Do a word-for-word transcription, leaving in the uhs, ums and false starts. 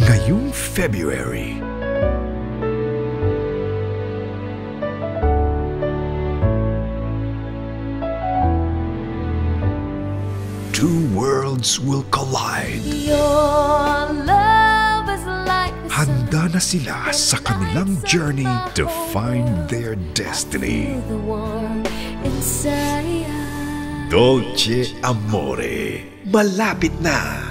Ngayong February, two worlds will collide. Your love is like the Handa na sila sa kanilang journey to find their destiny. the warm inside. Dolce Amore, malapit na.